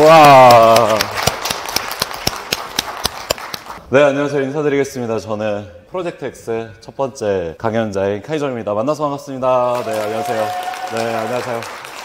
와. 네, 안녕하세요. 인사드리겠습니다. 저는 프로젝트 X의 첫 번째 강연자인 카이저입니다. 만나서 반갑습니다. 네, 안녕하세요. 네, 안녕하세요.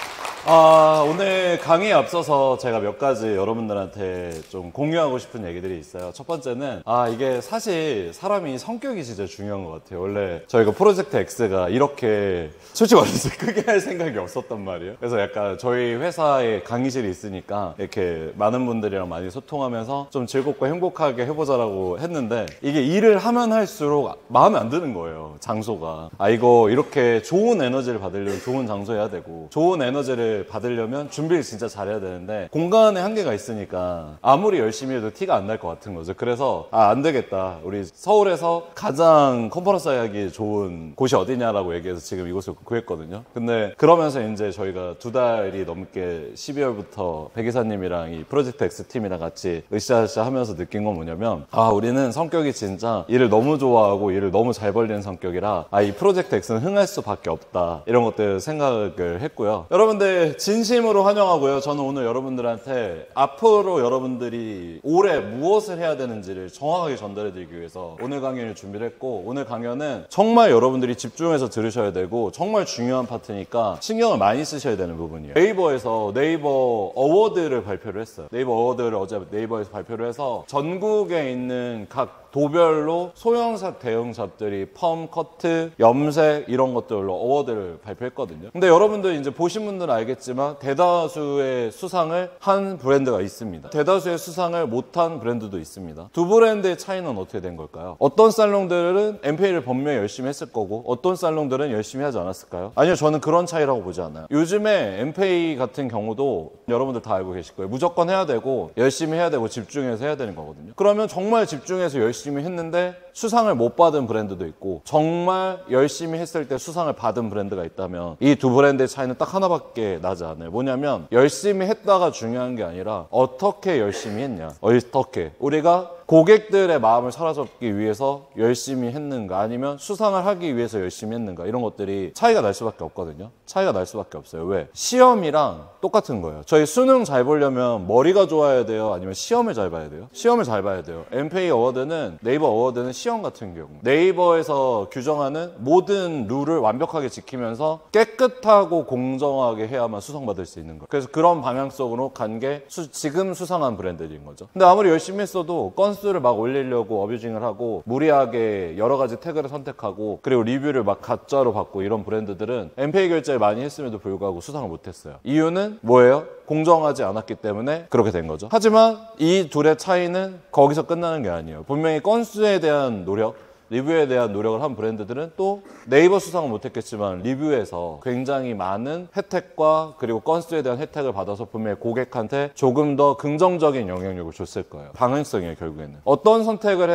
오늘 강의에 앞서서 제가 몇 가지 여러분들한테 좀 공유하고 싶은 얘기들이 있어요. 첫 번째는, 이게 사실 사람이 성격이 진짜 중요한 것 같아요. 원래 저희가 프로젝트 X가 이렇게 솔직히 말해서 크게 할 생각이 없었단 말이에요. 그래서 약간 저희 회사에 강의실이 있으니까 이렇게 많은 분들이랑 많이 소통하면서 좀 즐겁고 행복하게 해보자라고 했는데, 이게 일을 하면 할수록 마음에 안 드는 거예요. 장소가. 이거 이렇게 좋은 에너지를 받으려면 좋은 장소 해야 되고, 좋은 에너지를 받으려면 준비를 진짜 잘해야 되는데 공간에 한계가 있으니까 아무리 열심히 해도 티가 안 날 것 같은 거죠. 그래서 안 되겠다, 우리 서울에서 가장 컨퍼런스 하기 좋은 곳이 어디냐라고 얘기해서 지금 이곳을 구했거든요. 근데 그러면서 이제 저희가 2달이 넘게 12월부터 백 이사님이랑 이 프로젝트 X팀이랑 같이 으쌰으쌰 하면서 느낀 건 뭐냐면, 우리는 성격이 진짜 일을 너무 좋아하고 일을 너무 잘 벌리는 성격이라 이 프로젝트 X는 흥할 수밖에 없다, 이런 것들 생각을 했고요. 여러분들 진심으로 환영하고요. 저는 오늘 여러분들한테 앞으로 여러분들이 올해 무엇을 해야 되는지를 정확하게 전달해 드리기 위해서 오늘 강연을 준비를 했고, 오늘 강연은 정말 여러분들이 집중해서 들으셔야 되고 정말 중요한 파트니까 신경을 많이 쓰셔야 되는 부분이에요. 네이버에서 네이버 어워드를 발표를 했어요. 네이버 어워드를 어제 네이버에서 발표를 해서 전국에 있는 각 도별로 소형샵, 대형샵들이 펌, 커트, 염색 이런 것들로 어워드를 발표했거든요. 근데 여러분들 이제 보신 분들은 알겠지만 대다수의 수상을 한 브랜드가 있습니다. 대다수의 수상을 못한 브랜드도 있습니다. 두 브랜드의 차이는 어떻게 된 걸까요? 어떤 살롱들은 MPA를 분명히 열심히 했을 거고 어떤 살롱들은 열심히 하지 않았을까요? 아니요, 저는 그런 차이라고 보지 않아요. 요즘에 MPA 같은 경우도 여러분들 다 알고 계실 거예요. 무조건 해야 되고 열심히 해야 되고 집중해서 해야 되는 거거든요. 그러면 정말 집중해서 열심히 했는데 수상을 못 받은 브랜드도 있고 정말 열심히 했을 때 수상을 받은 브랜드가 있다면 이 두 브랜드의 차이는 딱 하나밖에 나지 않아요. 뭐냐면 열심히 했다가 중요한 게 아니라 어떻게 열심히 했냐. 어떻게 우리가 고객들의 마음을 사로잡기 위해서 열심히 했는가, 아니면 수상을 하기 위해서 열심히 했는가, 이런 것들이 차이가 날 수밖에 없거든요. 차이가 날 수밖에 없어요. 왜? 시험이랑 똑같은 거예요. 저희 수능 잘 보려면 머리가 좋아야 돼요? 아니면 시험을 잘 봐야 돼요? 시험을 잘 봐야 돼요. MPA 어워드는, 네이버 어워드는 시험 같은 경우 네이버에서 규정하는 모든 룰을 완벽하게 지키면서 깨끗하고 공정하게 해야만 수상받을 수 있는 거예요. 그래서 그런 방향성으로 간 게 지금 수상한 브랜드인 거죠. 근데 아무리 열심히 했어도 건수를 막 올리려고 어뷰징을 하고 무리하게 여러 가지 태그를 선택하고 그리고 리뷰를 막 가짜로 받고 이런 브랜드들은 MPA 결제를 많이 했음에도 불구하고 수상을 못했어요. 이유는 뭐예요? 공정하지 않았기 때문에 그렇게 된 거죠. 하지만 이 둘의 차이는 거기서 끝나는 게 아니에요. 분명히 건수에 대한 노력, 리뷰에 대한 노력을 한 브랜드들은 또 네이버 수상은 못했겠지만 리뷰에서 굉장히 많은 혜택과 그리고 건수에 대한 혜택을 받아서 분명히 고객한테 조금 더 긍정적인 영향력을 줬을 거예요. 방향성이에요. 결국에는 어떤 선택을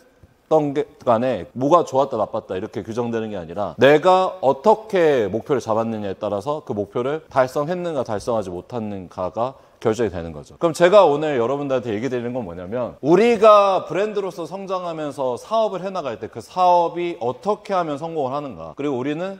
했던 게 간에 뭐가 좋았다 나빴다 이렇게 규정되는 게 아니라 내가 어떻게 목표를 잡았느냐에 따라서 그 목표를 달성했는가 달성하지 못했는가가 결정이 되는 거죠. 그럼 제가 오늘 여러분들한테 얘기 드리는 건 뭐냐면, 우리가 브랜드로서 성장하면서 사업을 해나갈 때 그 사업이 어떻게 하면 성공을 하는가, 그리고 우리는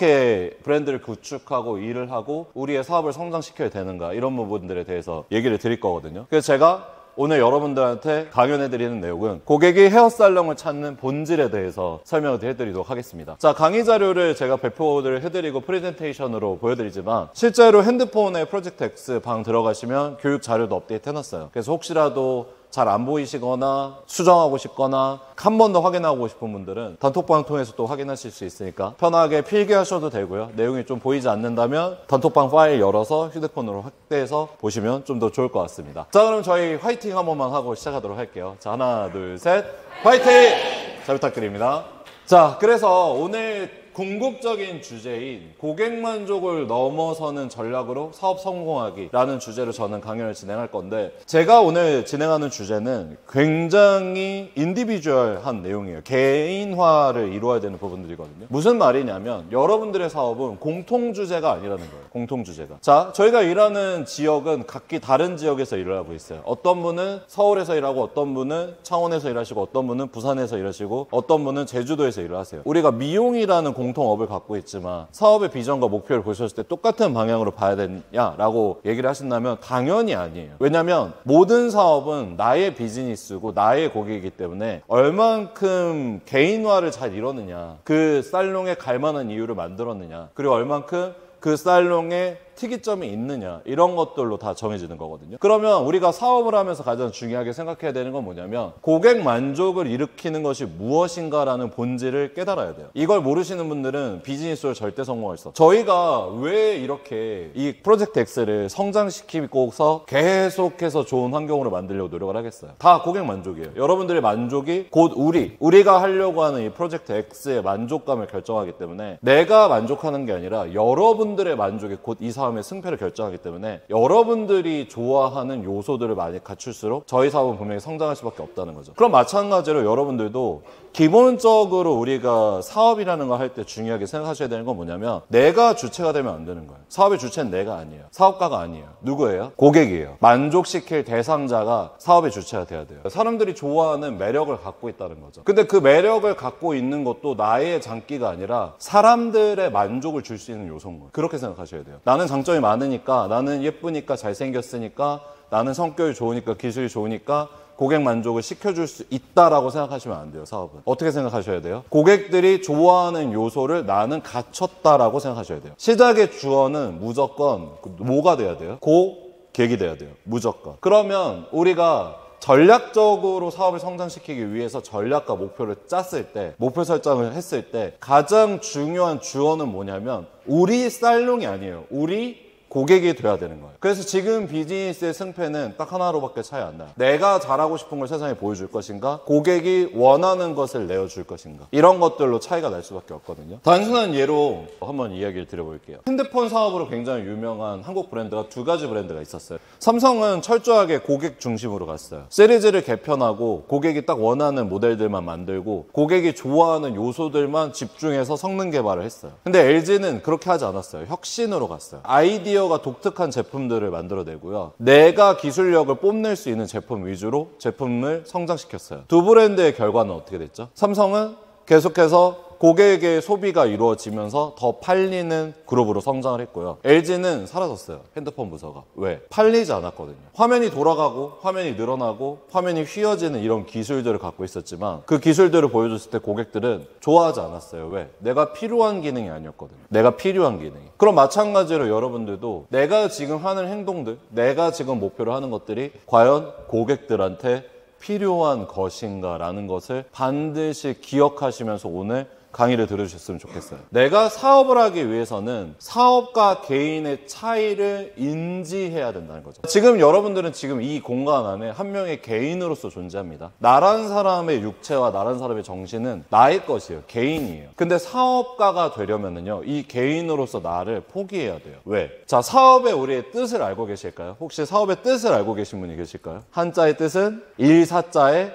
어떻게 브랜드를 구축하고 일을 하고 우리의 사업을 성장시켜야 되는가, 이런 부분들에 대해서 얘기를 드릴 거거든요. 그래서 제가 오늘 여러분들한테 강연해드리는 내용은 고객이 헤어살롱을 찾는 본질에 대해서 설명을 해드리도록 하겠습니다. 자, 강의 자료를 제가 배포를 해드리고 프레젠테이션으로 보여드리지만 실제로 핸드폰에 프로젝트 X 방 들어가시면 교육 자료도 업데이트 해놨어요. 그래서 혹시라도 잘 안 보이시거나 수정하고 싶거나 한 번 더 확인하고 싶은 분들은 단톡방 통해서 또 확인하실 수 있으니까 편하게 필기하셔도 되고요. 내용이 좀 보이지 않는다면 단톡방 파일 열어서 휴대폰으로 확대해서 보시면 좀 더 좋을 것 같습니다. 자, 그럼 저희 화이팅 한 번만 하고 시작하도록 할게요. 자, 하나, 둘, 셋, 화이팅! 잘 부탁드립니다. 자, 그래서 오늘 궁극적인 주제인 고객 만족을 넘어서는 전략으로 사업 성공하기라는 주제로 저는 강연을 진행할 건데, 제가 오늘 진행하는 주제는 굉장히 인디비주얼한 내용이에요. 개인화를 이루어야 되는 부분들이거든요. 무슨 말이냐면 여러분들의 사업은 공통 주제가 아니라는 거예요. 공통 주제가. 자, 저희가 일하는 지역은 각기 다른 지역에서 일을 하고 있어요. 어떤 분은 서울에서 일하고 어떤 분은 창원에서 일하시고 어떤 분은 부산에서 일하시고 어떤 분은 제주도에서 회사에서 일을 하세요. 우리가 미용이라는 공통업을 갖고 있지만 사업의 비전과 목표를 보셨을 때 똑같은 방향으로 봐야 되냐라고 얘기를 하신다면 당연히 아니에요. 왜냐면 모든 사업은 나의 비즈니스고 나의 고객이기 때문에 얼만큼 개인화를 잘 이뤘느냐, 그 살롱에 갈 만한 이유를 만들었느냐, 그리고 얼만큼 그 살롱에 특이점이 있느냐, 이런 것들로 다 정해지는 거거든요. 그러면 우리가 사업을 하면서 가장 중요하게 생각해야 되는 건 뭐냐면 고객 만족을 일으키는 것이 무엇인가라는 본질을 깨달아야 돼요. 이걸 모르시는 분들은 비즈니스로 절대 성공할 수 없어요. 저희가 왜 이렇게 이 프로젝트 X를 성장시키고서 계속해서 좋은 환경으로 만들려고 노력을 하겠어요? 다 고객 만족이에요. 여러분들의 만족이 곧 우리가 하려고 하는 이 프로젝트 X의 만족감을 결정하기 때문에 내가 만족하는 게 아니라 여러분들의 만족이 곧 이 사업의 승패를 결정하기 때문에 여러분들이 좋아하는 요소들을 많이 갖출수록 저희 사업은 분명히 성장할 수밖에 없다는 거죠. 그럼 마찬가지로 여러분들도 기본적으로 우리가 사업이라는 걸 할 때 중요하게 생각하셔야 되는 건 뭐냐면 내가 주체가 되면 안 되는 거예요. 사업의 주체는 내가 아니에요. 사업가가 아니에요. 누구예요? 고객이에요. 만족시킬 대상자가 사업의 주체가 돼야 돼요. 사람들이 좋아하는 매력을 갖고 있다는 거죠. 근데 그 매력을 갖고 있는 것도 나의 장기가 아니라 사람들의 만족을 줄 수 있는 요소인 거예요. 그렇게 생각하셔야 돼요. 나는 장점이 많으니까, 나는 예쁘니까, 잘생겼으니까, 나는 성격이 좋으니까, 기술이 좋으니까 고객 만족을 시켜줄 수 있다라고 생각하시면 안 돼요. 사업은 어떻게 생각하셔야 돼요? 고객들이 좋아하는 요소를 나는 갖췄다라고 생각하셔야 돼요. 시작의 주어는 무조건 뭐가 돼야 돼요? 고객이 돼야 돼요. 무조건. 그러면 우리가 전략적으로 사업을 성장시키기 위해서 전략과 목표를 짰을 때, 목표 설정을 했을 때 가장 중요한 주어는 뭐냐면 우리 살롱이 아니에요. 우리 고객이 돼야 되는 거예요. 그래서 지금 비즈니스의 승패는 딱 하나로밖에 차이 안 나요. 내가 잘하고 싶은 걸 세상에 보여줄 것인가, 고객이 원하는 것을 내어줄 것인가, 이런 것들로 차이가 날 수밖에 없거든요. 단순한 예로 한번 이야기를 드려볼게요. 핸드폰 사업으로 굉장히 유명한 한국 브랜드가 두 가지 브랜드가 있었어요. 삼성은 철저하게 고객 중심으로 갔어요. 시리즈를 개편하고 고객이 딱 원하는 모델들만 만들고 고객이 좋아하는 요소들만 집중해서 성능 개발을 했어요. 근데 LG는 그렇게 하지 않았어요. 혁신으로 갔어요. 아이디어가 독특한 제품들을 만들어내고요. 내가 기술력을 뽐낼 수 있는 제품 위주로 제품을 성장시켰어요. 두 브랜드의 결과는 어떻게 됐죠? 삼성은 계속해서 고객의 소비가 이루어지면서 더 팔리는 그룹으로 성장을 했고요. LG는 사라졌어요. 핸드폰 부서가. 왜? 팔리지 않았거든요. 화면이 돌아가고 화면이 늘어나고 화면이 휘어지는 이런 기술들을 갖고 있었지만 그 기술들을 보여줬을 때 고객들은 좋아하지 않았어요. 왜? 내가 필요한 기능이 아니었거든요. 내가 필요한 기능이. 그럼 마찬가지로 여러분들도 내가 지금 하는 행동들, 내가 지금 목표로 하는 것들이 과연 고객들한테 필요한 것인가라는 것을 반드시 기억하시면서 오늘 강의를 들어주셨으면 좋겠어요. 내가 사업을 하기 위해서는 사업가 개인의 차이를 인지해야 된다는 거죠. 지금 여러분들은 지금 이 공간 안에 한 명의 개인으로서 존재합니다. 나란 사람의 육체와 나란 사람의 정신은 나의 것이에요. 개인이에요. 근데 사업가가 되려면은요, 이 개인으로서 나를 포기해야 돼요. 왜? 자, 사업의 우리의 뜻을 알고 계실까요? 혹시 사업의 뜻을 알고 계신 분이 계실까요? 한자의 뜻은 일사자의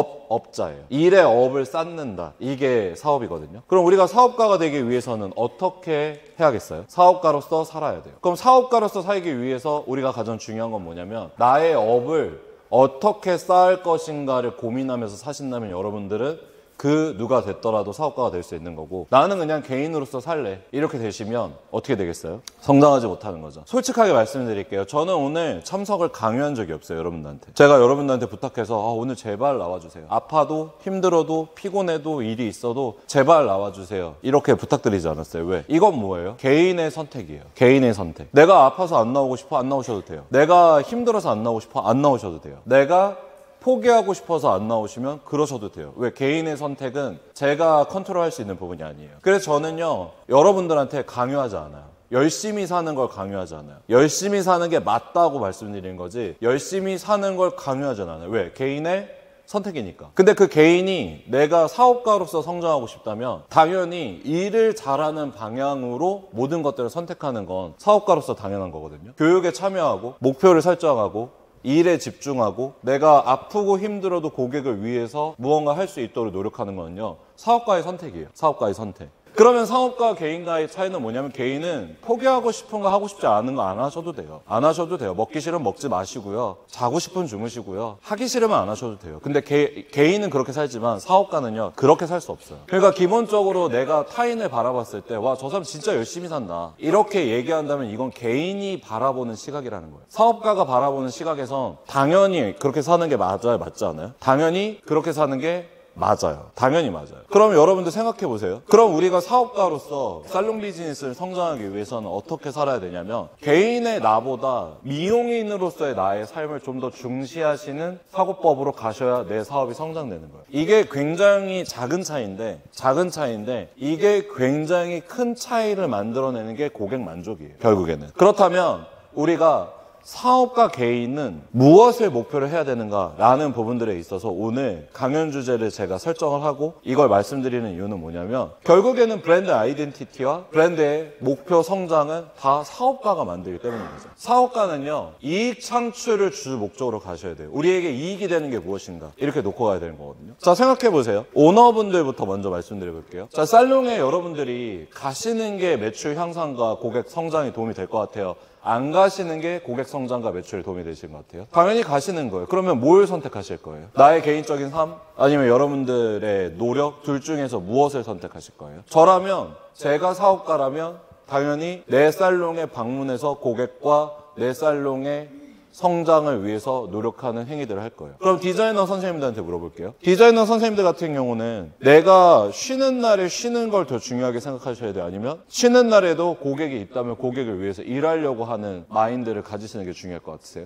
업자예요. 일의 업을 쌓는다. 이게 사업이거든요. 그럼 우리가 사업가가 되기 위해서는 어떻게 해야겠어요? 사업가로서 살아야 돼요. 그럼 사업가로서 살기 위해서 우리가 가장 중요한 건 뭐냐면 나의 업을 어떻게 쌓을 것인가를 고민하면서 사신다면 여러분들은 그 누가 됐더라도 사업가가 될 수 있는 거고, 나는 그냥 개인으로서 살래, 이렇게 되시면 어떻게 되겠어요? 성장하지 못하는 거죠. 솔직하게 말씀드릴게요. 저는 오늘 참석을 강요한 적이 없어요. 여러분들한테. 제가 여러분들한테 부탁해서 오늘 제발 나와주세요. 아파도 힘들어도 피곤해도 일이 있어도 제발 나와주세요, 이렇게 부탁드리지 않았어요. 왜? 이건 뭐예요? 개인의 선택이에요. 개인의 선택. 내가 아파서 안 나오고 싶어? 안 나오셔도 돼요. 내가 힘들어서 안 나오고 싶어? 안 나오셔도 돼요. 내가 포기하고 싶어서 안 나오시면 그러셔도 돼요. 왜? 개인의 선택은 제가 컨트롤할 수 있는 부분이 아니에요. 그래서 저는요, 여러분들한테 강요하지 않아요. 열심히 사는 걸 강요하지 않아요. 열심히 사는 게 맞다고 말씀드리는 거지 열심히 사는 걸 강요하지 않아요. 왜? 개인의 선택이니까. 근데 그 개인이 내가 사업가로서 성장하고 싶다면 당연히 일을 잘하는 방향으로 모든 것들을 선택하는 건 사업가로서 당연한 거거든요. 교육에 참여하고 목표를 설정하고 일에 집중하고 내가 아프고 힘들어도 고객을 위해서 무언가 할 수 있도록 노력하는 거는요, 사업가의 선택이에요. 사업가의 선택. 그러면 사업가와 개인과의 차이는 뭐냐면 개인은 포기하고 싶은 거 하고 싶지 않은 거 안 하셔도 돼요. 안 하셔도 돼요. 먹기 싫으면 먹지 마시고요. 자고 싶으면 주무시고요. 하기 싫으면 안 하셔도 돼요. 근데 개인은 그렇게 살지만 사업가는요. 그렇게 살 수 없어요. 그러니까 기본적으로 내가 타인을 바라봤을 때 와, 저 사람 진짜 열심히 산다. 이렇게 얘기한다면 이건 개인이 바라보는 시각이라는 거예요. 사업가가 바라보는 시각에선 당연히 그렇게 사는 게 맞아요. 맞지 않아요? 당연히 그렇게 사는 게 맞아요. 당연히 맞아요. 그럼 여러분들 생각해 보세요. 그럼 우리가 사업가로서 살롱 비즈니스를 성장하기 위해서는 어떻게 살아야 되냐면 개인의 나보다 미용인으로서의 나의 삶을 좀 더 중시하시는 사고법으로 가셔야 내 사업이 성장되는 거예요. 이게 굉장히 작은 차이인데 이게 굉장히 큰 차이를 만들어내는 게 고객 만족이에요. 결국에는. 그렇다면 우리가 사업가 개인은 무엇을 목표로 해야 되는가라는 부분들에 있어서 오늘 강연 주제를 제가 설정을 하고 이걸 말씀드리는 이유는 뭐냐면 결국에는 브랜드 아이덴티티와 브랜드의 목표 성장은 다 사업가가 만들기 때문인 거죠. 사업가는요, 이익 창출을 주 목적으로 가셔야 돼요. 우리에게 이익이 되는 게 무엇인가 이렇게 놓고 가야 되는 거거든요. 자, 생각해 보세요. 오너분들부터 먼저 말씀드려 볼게요. 자, 살롱에 여러분들이 가시는 게 매출 향상과 고객 성장에 도움이 될 것 같아요? 안 가시는 게 고객 성장과 매출에 도움이 되실 것 같아요? 당연히 가시는 거예요. 그러면 뭘 선택하실 거예요? 나의 개인적인 삶? 아니면 여러분들의 노력? 둘 중에서 무엇을 선택하실 거예요? 저라면, 제가 사업가라면 당연히 내 살롱에 방문해서 고객과 내 살롱의 성장을 위해서 노력하는 행위들을 할 거예요. 그럼 디자이너 선생님들한테 물어볼게요. 디자이너 선생님들 같은 경우는 내가 쉬는 날에 쉬는 걸 더 중요하게 생각하셔야 돼요? 아니면 쉬는 날에도 고객이 있다면 고객을 위해서 일하려고 하는 마인드를 가지시는 게 중요할 것 같으세요?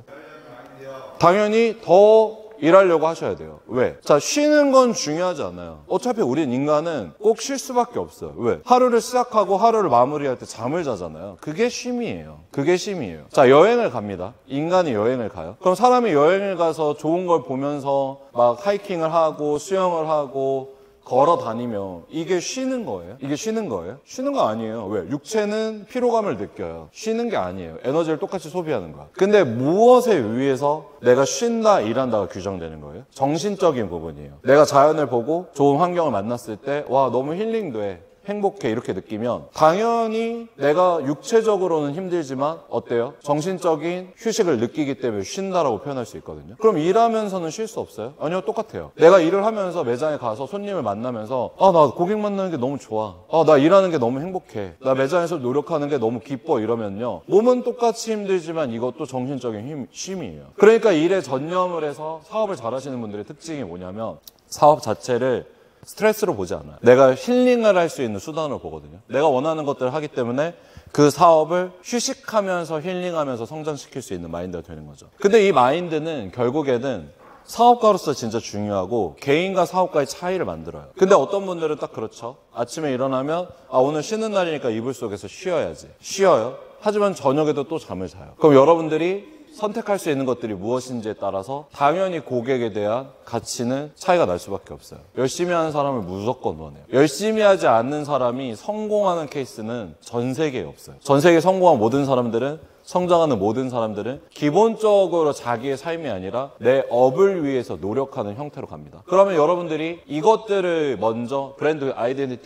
당연히 더 일하려고 하셔야 돼요. 왜? 자, 쉬는 건 중요하지 않아요. 어차피 우린 인간은 꼭 쉴 수밖에 없어요. 왜? 하루를 시작하고 하루를 마무리할 때 잠을 자잖아요. 그게 쉼이에요. 그게 쉼이에요. 자, 여행을 갑니다. 인간이 여행을 가요. 그럼 사람이 여행을 가서 좋은 걸 보면서 막 하이킹을 하고 수영을 하고 걸어 다니며 이게 쉬는 거예요? 이게 쉬는 거예요? 쉬는 거 아니에요. 왜? 육체는 피로감을 느껴요. 쉬는 게 아니에요. 에너지를 똑같이 소비하는 거야. 근데 무엇에 의해서 내가 쉰다, 일한다가 규정되는 거예요? 정신적인 부분이에요. 내가 자연을 보고 좋은 환경을 만났을 때 와, 너무 힐링돼. 행복해 이렇게 느끼면 당연히 내가 육체적으로는 힘들지만 어때요? 정신적인 휴식을 느끼기 때문에 쉰다라고 표현할 수 있거든요. 그럼 일하면서는 쉴 수 없어요? 아니요, 똑같아요. 내가 일을 하면서 매장에 가서 손님을 만나면서 나 고객 만나는 게 너무 좋아. 나 일하는 게 너무 행복해. 나 매장에서 노력하는 게 너무 기뻐 이러면요. 몸은 똑같이 힘들지만 이것도 정신적인 쉼이에요. 그러니까 일에 전념을 해서 사업을 잘하시는 분들의 특징이 뭐냐면 사업 자체를 스트레스로 보지 않아요. 내가 힐링을 할 수 있는 수단으로 보거든요. 내가 원하는 것들을 하기 때문에 그 사업을 휴식하면서 힐링하면서 성장시킬 수 있는 마인드가 되는 거죠. 근데 이 마인드는 결국에는 사업가로서 진짜 중요하고 개인과 사업가의 차이를 만들어요. 근데 어떤 분들은 딱 그렇죠. 아침에 일어나면 오늘 쉬는 날이니까 이불 속에서 쉬어야지. 쉬어요. 하지만 저녁에도 또 잠을 자요. 그럼 여러분들이 선택할 수 있는 것들이 무엇인지에 따라서 당연히 고객에 대한 가치는 차이가 날 수밖에 없어요. 열심히 하는 사람을 무조건 원해요. 열심히 하지 않는 사람이 성공하는 케이스는 전 세계에 없어요. 전 세계에 성공한 모든 사람들은, 성장하는 모든 사람들은 기본적으로 자기의 삶이 아니라 내 업을 위해서 노력하는 형태로 갑니다. 그러면 여러분들이 이것들을 먼저 브랜드 아이덴티티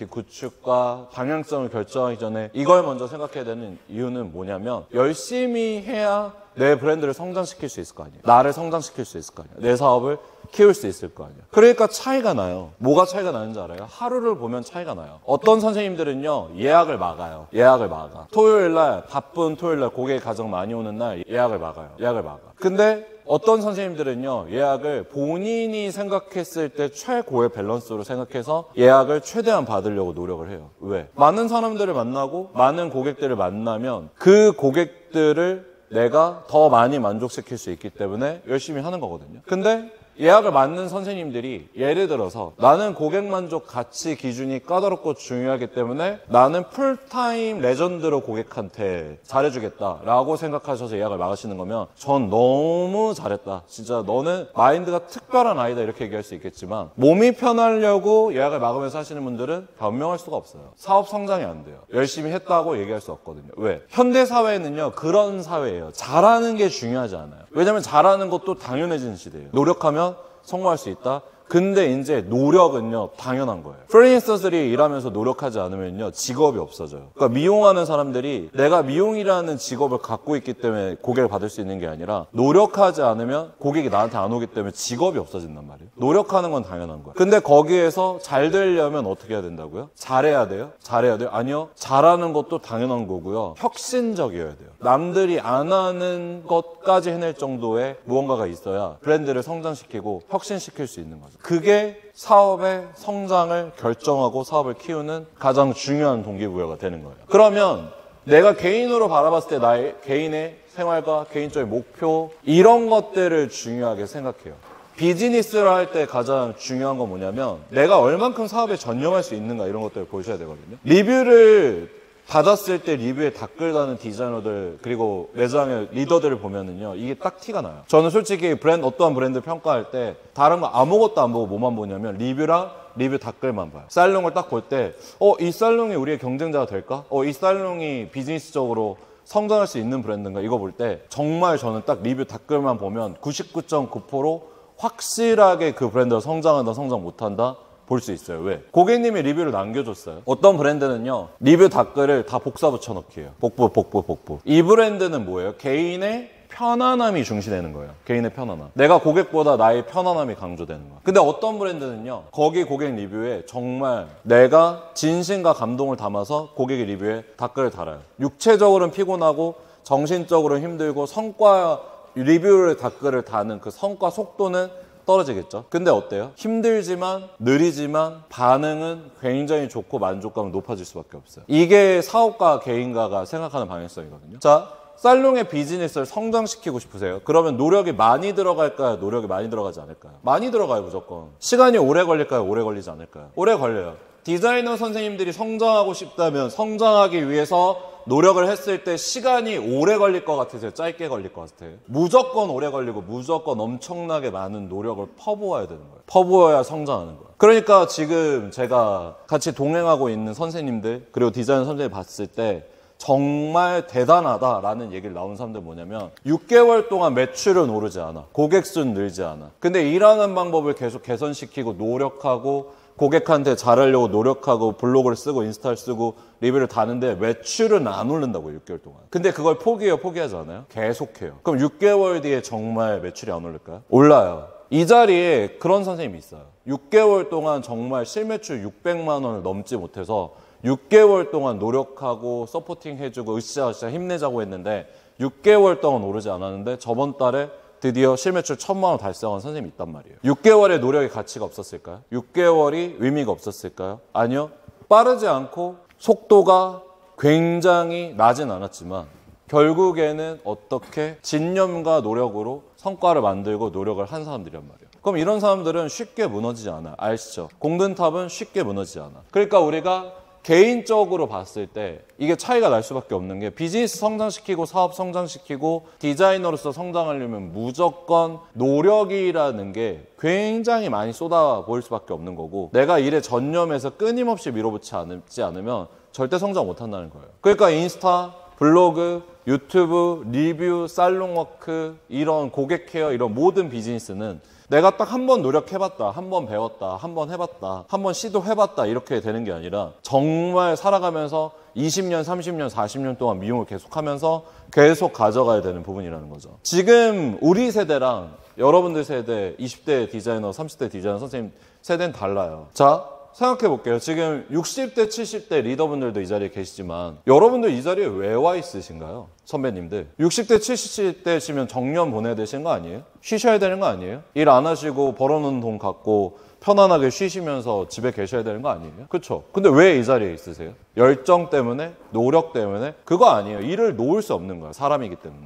구축과 방향성을 결정하기 전에 이걸 먼저 생각해야 되는 이유는 뭐냐면 열심히 해야 내 브랜드를 성장시킬 수 있을 거 아니에요. 나를 성장시킬 수 있을 거 아니에요. 내 사업을 키울 수 있을 거 아니에요. 그러니까 차이가 나요. 뭐가 차이가 나는지 알아요? 하루를 보면 차이가 나요. 어떤 선생님들은요, 예약을 막아요. 예약을 막아. 토요일 날, 바쁜 토요일 날, 고객이 가장 많이 오는 날 예약을 막아요. 예약을 막아. 근데 어떤 선생님들은요, 예약을 본인이 생각했을 때 최고의 밸런스로 생각해서 예약을 최대한 받으려고 노력을 해요. 왜? 많은 사람들을 만나고 많은 고객들을 만나면 그 고객들을 내가 더 많이 만족시킬 수 있기 때문에 열심히 하는 거거든요. 근데 예약을 맞는 선생님들이 예를 들어서 나는 고객 만족 가치 기준이 까다롭고 중요하기 때문에 나는 풀타임 레전드로 고객한테 잘해주겠다라고 생각하셔서 예약을 막으시는 거면 전 너무 잘했다. 진짜 너는 마인드가 특별한 아이다 이렇게 얘기할 수 있겠지만 몸이 편하려고 예약을 막으면서 하시는 분들은 변명할 수가 없어요. 사업 성장이 안 돼요. 열심히 했다고 얘기할 수 없거든요. 왜? 현대사회는요 그런 사회예요. 잘하는 게 중요하지 않아요. 왜냐면 잘하는 것도 당연해진 시대예요. 노력하면 성공할 수 있다. 근데 이제 노력은요 당연한 거예요. 프리랜서들이 일하면서 노력하지 않으면요 직업이 없어져요. 그러니까 미용하는 사람들이 내가 미용이라는 직업을 갖고 있기 때문에 고객을 받을 수 있는 게 아니라 노력하지 않으면 고객이 나한테 안 오기 때문에 직업이 없어진단 말이에요. 노력하는 건 당연한 거예요. 근데 거기에서 잘 되려면 어떻게 해야 된다고요? 잘해야 돼요? 잘해야 돼요? 아니요. 잘하는 것도 당연한 거고요. 혁신적이어야 돼요. 남들이 안 하는 것까지 해낼 정도의 무언가가 있어야 브랜드를 성장시키고 혁신시킬 수 있는 거죠. 그게 사업의 성장을 결정하고 사업을 키우는 가장 중요한 동기부여가 되는 거예요. 그러면 내가 개인으로 바라봤을 때 나의 개인의 생활과 개인적인 목표 이런 것들을 중요하게 생각해요. 비즈니스를 할 때 가장 중요한 건 뭐냐면 내가 얼만큼 사업에 전념할 수 있는가 이런 것들을 보셔야 되거든요. 리뷰를 받았을 때 리뷰에 댓글 다는 디자이너들 그리고 매장의 리더들을 보면은요 이게 딱 티가 나요. 저는 솔직히 어떠한 브랜드 평가할 때 다른 거 아무것도 안 보고 뭐만 보냐면 리뷰랑 리뷰 댓글만 봐요. 살롱을 딱 볼 때 이 살롱이 우리의 경쟁자가 될까? 이 살롱이 비즈니스적으로 성장할 수 있는 브랜드인가? 이거 볼 때 정말 저는 딱 리뷰 댓글만 보면 99.9% 확실하게 그 브랜드가 성장한다 성장 못한다 볼 수 있어요. 왜? 고객님이 리뷰를 남겨줬어요. 어떤 브랜드는요 리뷰 댓글을 다 복사 붙여넣기 해요. 복부. 이 브랜드는 뭐예요? 개인의 편안함이 중시되는 거예요. 개인의 편안함. 내가 고객보다 나의 편안함이 강조되는 거예요. 근데 어떤 브랜드는요 거기 고객 리뷰에 정말 내가 진심과 감동을 담아서 고객의 리뷰에 댓글을 달아요. 육체적으로는 피곤하고 정신적으로 힘들고 성과 리뷰를 댓글을 다는 그 성과 속도는 떨어지겠죠. 근데 어때요? 힘들지만 느리지만 반응은 굉장히 좋고 만족감은 높아질 수밖에 없어요. 이게 사업가 개인가가 생각하는 방향성이거든요. 자, 살롱의 비즈니스를 성장시키고 싶으세요? 그러면 노력이 많이 들어갈까요? 노력이 많이 들어가지 않을까요? 많이 들어가요 무조건. 시간이 오래 걸릴까요? 오래 걸리지 않을까요? 오래 걸려요. 디자이너 선생님들이 성장하고 싶다면 성장하기 위해서 노력을 했을 때 시간이 오래 걸릴 것 같으세요? 짧게 걸릴 것 같아요? 무조건 오래 걸리고 무조건 엄청나게 많은 노력을 퍼부어야 되는 거예요. 퍼부어야 성장하는 거예요. 그러니까 지금 제가 같이 동행하고 있는 선생님들 그리고 디자이너 선생님 봤을 때 정말 대단하다라는 얘기를 나온 사람들 뭐냐면 6개월 동안 매출은 오르지 않아. 고객 수는 늘지 않아. 근데 일하는 방법을 계속 개선시키고 노력하고 고객한테 잘하려고 노력하고 블로그를 쓰고 인스타를 쓰고 리뷰를 다는데 매출은 안 오른다고 6개월 동안. 근데 그걸 포기하지 않아요? 계속해요. 그럼 6개월 뒤에 정말 매출이 안 오를까요? 올라요. 이 자리에 그런 선생님이 있어요. 6개월 동안 정말 실매출 600만 원을 넘지 못해서 6개월 동안 노력하고 서포팅 해주고 으쌰으쌰 힘내자고 했는데 6개월 동안 오르지 않았는데 저번 달에 드디어 실매출 1000만 원 달성한 선생님이 있단 말이에요. 6개월의 노력의 가치가 없었을까요? 6개월이 의미가 없었을까요? 아니요. 빠르지 않고 속도가 굉장히 나진 않았지만 결국에는 어떻게 진념과 노력으로 성과를 만들고 노력을 한 사람들이란 말이에요. 그럼 이런 사람들은 쉽게 무너지지 않아요. 아시죠? 공든탑은 쉽게 무너지지 않아. 그러니까 우리가 개인적으로 봤을 때 이게 차이가 날 수밖에 없는 게 비즈니스 성장시키고 사업 성장시키고 디자이너로서 성장하려면 무조건 노력이라는 게 굉장히 많이 쏟아부을 수밖에 없는 거고 내가 일에 전념해서 끊임없이 밀어붙이지 않으면 절대 성장 못한다는 거예요. 그러니까 인스타, 블로그, 유튜브, 리뷰, 살롱워크 이런 고객 케어 이런 모든 비즈니스는 내가 딱 한 번 노력해봤다, 한 번 배웠다, 한 번 해봤다, 한 번 시도해봤다 이렇게 되는 게 아니라 정말 살아가면서 20년, 30년, 40년 동안 미용을 계속하면서 계속 가져가야 되는 부분이라는 거죠. 지금 우리 세대랑 여러분들 세대, 20대 디자이너, 30대 디자이너 선생님 세대는 달라요. 자, 생각해 볼게요. 지금 60대, 70대 리더분들도 이 자리에 계시지만 여러분들 이 자리에 왜 와 있으신가요? 선배님들. 60대, 70대시면 정년 보내야 되시는 거 아니에요? 쉬셔야 되는 거 아니에요? 일 안 하시고 벌어놓은 돈 갖고 편안하게 쉬시면서 집에 계셔야 되는 거 아니에요? 그쵸? 근데 왜 이 자리에 있으세요? 열정 때문에? 노력 때문에? 그거 아니에요. 일을 놓을 수 없는 거예요. 사람이기 때문에.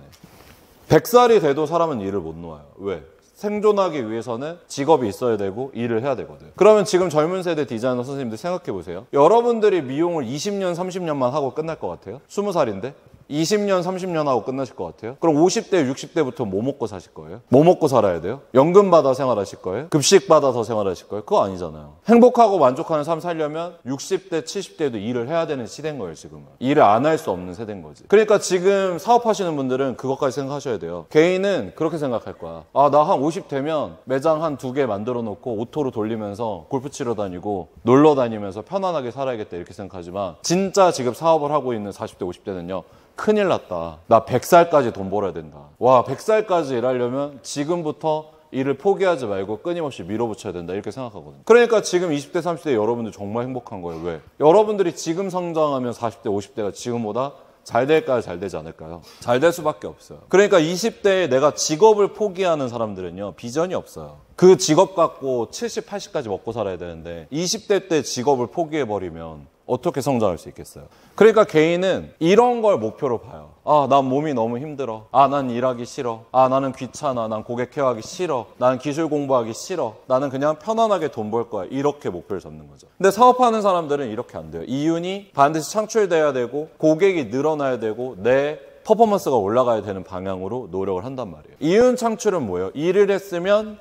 100살이 돼도 사람은 일을 못 놓아요. 왜? 생존하기 위해서는 직업이 있어야 되고 일을 해야 되거든. 그러면 지금 젊은 세대 디자이너 선생님들 생각해 보세요. 여러분들이 미용을 20년, 30년만 하고 끝날 것 같아요? 20살인데? 20년, 30년 하고 끝나실 것 같아요? 그럼 50대, 60대부터 뭐 먹고 사실 거예요? 뭐 먹고 살아야 돼요? 연금 받아 생활하실 거예요? 급식 받아서 생활하실 거예요? 그거 아니잖아요. 행복하고 만족하는 삶 살려면 60대, 70대도 일을 해야 되는 시대인 거예요, 지금은. 일을 안 할 수 없는 세대인 거지. 그러니까 지금 사업하시는 분들은 그것까지 생각하셔야 돼요. 개인은 그렇게 생각할 거야. 아, 나 한 50 되면 매장 한 2개 만들어 놓고 오토로 돌리면서 골프 치러 다니고 놀러 다니면서 편안하게 살아야겠다 이렇게 생각하지만 진짜 지금 사업을 하고 있는 40대, 50대는요. 큰일 났다. 나 100살까지 돈 벌어야 된다. 와, 100살까지 일하려면 지금부터 일을 포기하지 말고 끊임없이 밀어붙여야 된다 이렇게 생각하거든요. 그러니까 지금 20대, 30대 여러분들 정말 행복한 거예요. 왜? 여러분들이 지금 성장하면 40대, 50대가 지금보다 잘 될까요? 잘 되지 않을까요? 잘 될 수밖에 없어요. 그러니까 20대에 내가 직업을 포기하는 사람들은요. 비전이 없어요. 그 직업 갖고 70, 80까지 먹고 살아야 되는데 20대 때 직업을 포기해버리면 어떻게 성장할 수 있겠어요? 그러니까 개인은 이런 걸 목표로 봐요. 아, 난 몸이 너무 힘들어. 아, 난 일하기 싫어. 아, 나는 귀찮아. 난 고객 케어하기 싫어. 나는 기술 공부하기 싫어. 나는 그냥 편안하게 돈 벌 거야. 이렇게 목표를 잡는 거죠. 근데 사업하는 사람들은 이렇게 안 돼요. 이윤이 반드시 창출돼야 되고 고객이 늘어나야 되고 내 퍼포먼스가 올라가야 되는 방향으로 노력을 한단 말이에요. 이윤 창출은 뭐예요? 일을 했으면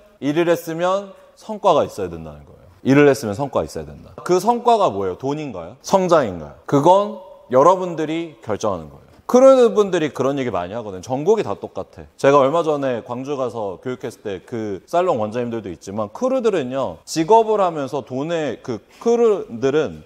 성과가 있어야 된다는 거예요. 일을 했으면 성과가 있어야 된다. 그 성과가 뭐예요? 돈인가요? 성장인가요? 그건 여러분들이 결정하는 거예요. 그런 분들이 그런 얘기 많이 하거든요. 전국이 다 똑같아. 제가 얼마 전에 광주 가서 교육했을 때 그 살롱 원장님들도 있지만 크루들은요. 직업을 하면서 크루들은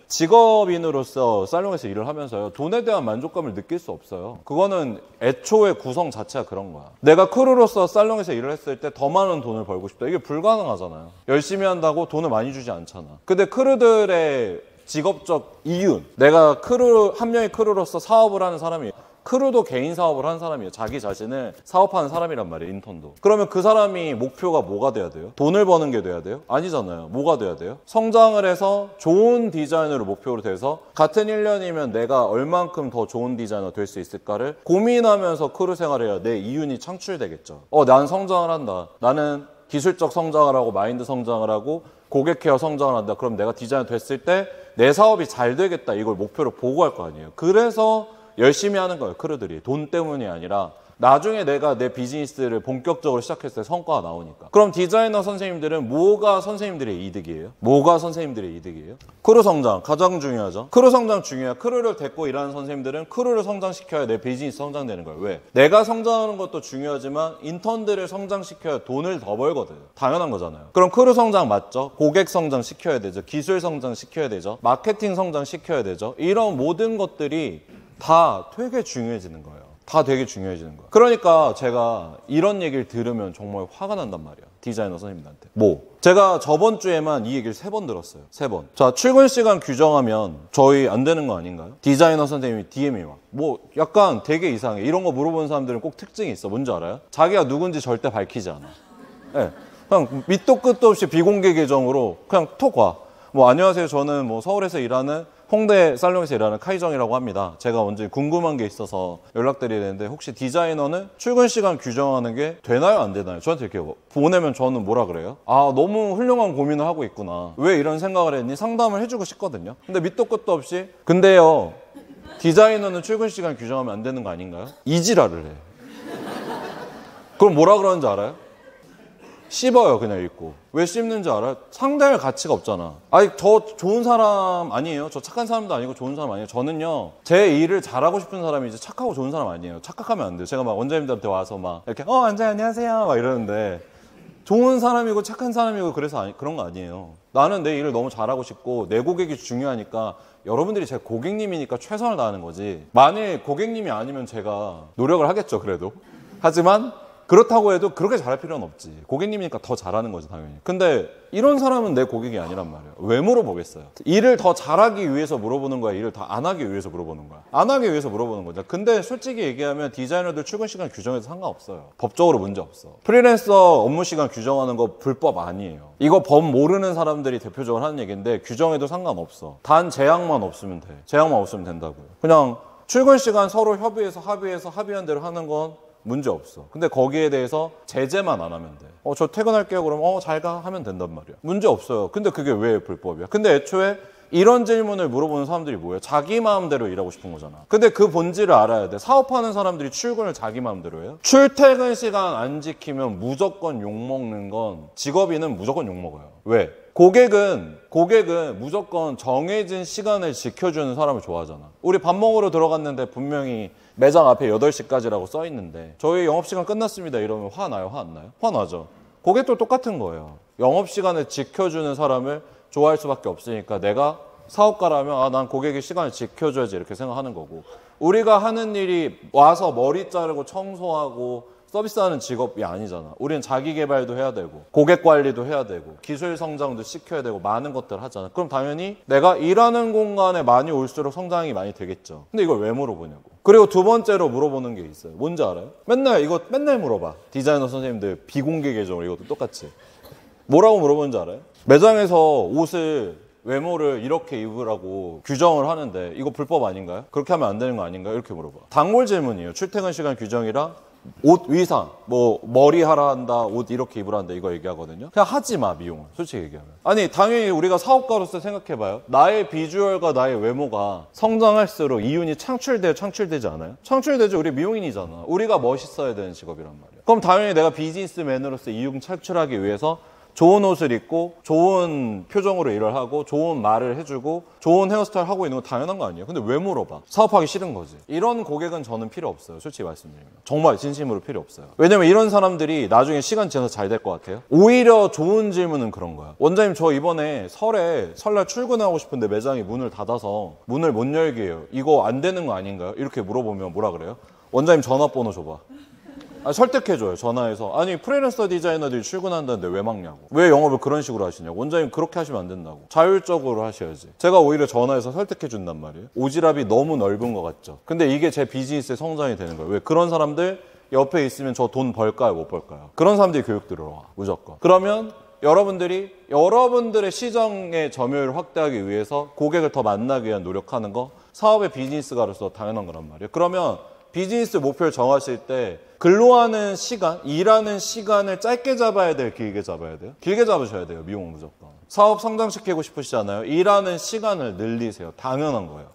직업인으로서 살롱에서 일을 하면서요. 돈에 대한 만족감을 느낄 수 없어요. 그거는 애초에 구성 자체가 그런 거야. 내가 크루로서 살롱에서 일을 했을 때 더 많은 돈을 벌고 싶다. 이게 불가능하잖아요. 열심히 한다고 돈을 많이 주지 않잖아. 근데 크루들의 직업적 이윤, 내가 한 명의 크루로서 사업을 하는 사람이에요. 크루도 개인 사업을 하는 사람이에요. 자기 자신을 사업하는 사람이란 말이에요. 인턴도. 그러면 그 사람이 목표가 뭐가 돼야 돼요? 돈을 버는 게 돼야 돼요? 아니잖아요. 뭐가 돼야 돼요? 성장을 해서 좋은 디자이너를 목표로 돼서 같은 1년이면 내가 얼만큼 더 좋은 디자이너 될 수 있을까를 고민하면서 크루 생활을 해야 내 이윤이 창출되겠죠. 난 성장을 한다. 나는 기술적 성장을 하고 마인드 성장을 하고 고객 케어 성장을 한다. 그럼 내가 디자이너 됐을 때 내 사업이 잘 되겠다. 이걸 목표로 보고 할 거 아니에요. 그래서 열심히 하는 거예요. 크루들이. 돈 때문이 아니라 나중에 내가 내 비즈니스를 본격적으로 시작했을 때 성과가 나오니까. 그럼 디자이너 선생님들은 뭐가 선생님들의 이득이에요? 뭐가 선생님들의 이득이에요? 크루 성장 가장 중요하죠. 크루 성장 중요해요. 크루를 데리고 일하는 선생님들은 크루를 성장시켜야 내 비즈니스 성장되는 거예요. 왜? 내가 성장하는 것도 중요하지만 인턴들을 성장시켜야 돈을 더 벌거든. 당연한 거잖아요. 그럼 크루 성장 맞죠? 고객 성장 시켜야 되죠. 기술 성장 시켜야 되죠. 마케팅 성장 시켜야 되죠. 이런 모든 것들이 다 되게 중요해지는 거예요. 다 되게 중요해지는 거예요. 그러니까 제가 이런 얘기를 들으면 정말 화가 난단 말이에요. 디자이너 선생님들한테. 제가 저번 주에만 이 얘기를 3번 들었어요. 3번. 자, 출근 시간 규정하면 저희 안 되는 거 아닌가요? 디자이너 선생님이 DM이 와. 약간 되게 이상해. 이런 거 물어보는 사람들은 꼭 특징이 있어. 뭔지 알아요? 자기가 누군지 절대 밝히지 않아. 네. 그냥 밑도 끝도 없이 비공개 계정으로 그냥 톡 와. 안녕하세요. 저는 서울에서 일하는 홍대 살롱에서 일하는 카이정이라고 합니다. 제가 언제 궁금한 게 있어서 연락드리는데 혹시 디자이너는 출근 시간 규정하는 게 되나요? 안 되나요? 저한테 이렇게 보내면 저는 뭐라 그래요? 아, 너무 훌륭한 고민을 하고 있구나. 왜 이런 생각을 했니? 상담을 해주고 싶거든요. 근데 밑도 끝도 없이 근데요. 디자이너는 출근 시간 규정하면 안 되는 거 아닌가요? 이지랄을 해. 그럼 뭐라 그러는지 알아요? 씹어요. 그냥 읽고. 왜 씹는지 알아요? 상대할 가치가 없잖아. 아니, 저 좋은 사람 아니에요. 저 착한 사람도 아니고 좋은 사람 아니에요. 저는요, 제 일을 잘하고 싶은 사람이지 착하고 좋은 사람 아니에요. 착각하면 안 돼요. 제가 원장님들한테 와서 이렇게 원장님 안녕하세요 이러는데 좋은 사람이고 착한 사람이고 그래서 그런 거 아니에요. 나는 내 일을 너무 잘하고 싶고 내 고객이 중요하니까 여러분들이 제 고객님이니까 최선을 다하는 거지. 만일 고객님이 아니면 제가 노력을 하겠죠. 그래도. 하지만 그렇다고 해도 그렇게 잘할 필요는 없지. 고객님이니까 더 잘하는 거지 당연히. 근데 이런 사람은 내 고객이 아니란 말이에요. 왜 물어보겠어요? 일을 더 잘하기 위해서 물어보는 거야? 일을 더 안 하기 위해서 물어보는 거야? 안 하기 위해서 물어보는 거죠. 근데 솔직히 얘기하면 디자이너들 출근 시간 규정해도 상관없어요. 법적으로 문제 없어. 프리랜서 업무 시간 규정하는 거 불법 아니에요. 이거 법 모르는 사람들이 대표적으로 하는 얘기인데 규정해도 상관없어. 단 제약만 없으면 돼. 제약만 없으면 된다고요. 그냥 출근 시간 서로 협의해서 합의한 대로 하는 건 문제 없어. 근데 거기에 대해서 제재만 안 하면 돼. 저 퇴근할게요. 그러면 잘 가 하면 된단 말이야. 문제 없어요. 근데 그게 왜 불법이야? 근데 애초에 이런 질문을 물어보는 사람들이 뭐예요? 자기 마음대로 일하고 싶은 거잖아. 근데 그 본질을 알아야 돼. 사업하는 사람들이 출근을 자기 마음대로 해요? 출퇴근 시간 안 지키면 무조건 욕먹는 건 직업인은 무조건 욕먹어요. 왜? 고객은 무조건 정해진 시간을 지켜주는 사람을 좋아하잖아. 우리 밥 먹으러 들어갔는데 분명히 매장 앞에 8시까지라고 써 있는데 저희 영업시간 끝났습니다 이러면 화나요? 화 안 나요? 화나죠. 고객도 똑같은 거예요. 영업시간을 지켜주는 사람을 좋아할 수밖에 없으니까 내가 사업가라면 난 고객의 시간을 지켜줘야지 이렇게 생각하는 거고, 우리가 하는 일이 와서 머리 자르고 청소하고 서비스하는 직업이 아니잖아. 우리는 자기 개발도 해야 되고 고객 관리도 해야 되고 기술 성장도 시켜야 되고 많은 것들 하잖아. 그럼 당연히 내가 일하는 공간에 많이 올수록 성장이 많이 되겠죠. 근데 이걸 왜 물어보냐고. 그리고 두 번째로 물어보는 게 있어요. 뭔지 알아요? 맨날 물어봐. 디자이너 선생님들 비공개 계정으로 이것도 똑같이. 뭐라고 물어보는지 알아요? 매장에서 옷을 외모를 이렇게 입으라고 규정을 하는데 이거 불법 아닌가요? 그렇게 하면 안 되는 거 아닌가요? 이렇게 물어봐. 단골 질문이에요. 출퇴근 시간 규정이랑 옷 위상, 뭐 머리 하라 한다, 옷 이렇게 입으라 한다 이거 얘기하거든요. 그냥 하지 마, 미용을. 솔직히 얘기하면. 아니 당연히 우리가 사업가로서 생각해봐요. 나의 비주얼과 나의 외모가 성장할수록 이윤이 창출되지 않아요? 창출되지. 우리 미용인이잖아. 우리가 멋있어야 되는 직업이란 말이야. 그럼 당연히 내가 비즈니스맨으로서 이윤 창출하기 위해서 좋은 옷을 입고 좋은 표정으로 일을 하고 좋은 말을 해주고 좋은 헤어스타일 하고 있는 건 당연한 거 아니에요? 근데 왜 물어봐? 사업하기 싫은 거지. 이런 고객은 저는 필요 없어요. 솔직히 말씀드리면. 정말 진심으로 필요 없어요. 왜냐면 이런 사람들이 나중에 시간 지나서 잘 될 것 같아요? 오히려 좋은 질문은 그런 거야. 원장님 저 이번에 설날 출근하고 싶은데 매장이 문을 닫아서 문을 못 열게 해요. 이거 안 되는 거 아닌가요? 이렇게 물어보면 뭐라 그래요? 원장님 전화번호 줘봐. 설득해줘요. 전화해서. 아니 프리랜서 디자이너들이 출근한다는데 왜 막냐고. 왜 영업을 그런 식으로 하시냐고. 원장님 그렇게 하시면 안 된다고. 자율적으로 하셔야지. 제가 오히려 전화해서 설득해준단 말이에요. 오지랖이 너무 넓은 것 같죠. 근데 이게 제 비즈니스의 성장이 되는 거예요. 왜? 그런 사람들 옆에 있으면 저 돈 벌까요? 못 벌까요? 그런 사람들이 교육 들어와. 무조건. 그러면 여러분들이 여러분들의 시장의 점유율을 확대하기 위해서 고객을 더 만나기 위한 노력하는 거 사업의 비즈니스가로서 당연한 거란 말이에요. 그러면 비즈니스 목표를 정하실 때 근로하는 시간, 일하는 시간을 짧게 잡아야 돼요? 길게 잡아야 돼요? 길게 잡으셔야 돼요. 미용은 무조건. 사업 성장시키고 싶으시잖아요. 일하는 시간을 늘리세요. 당연한 거예요.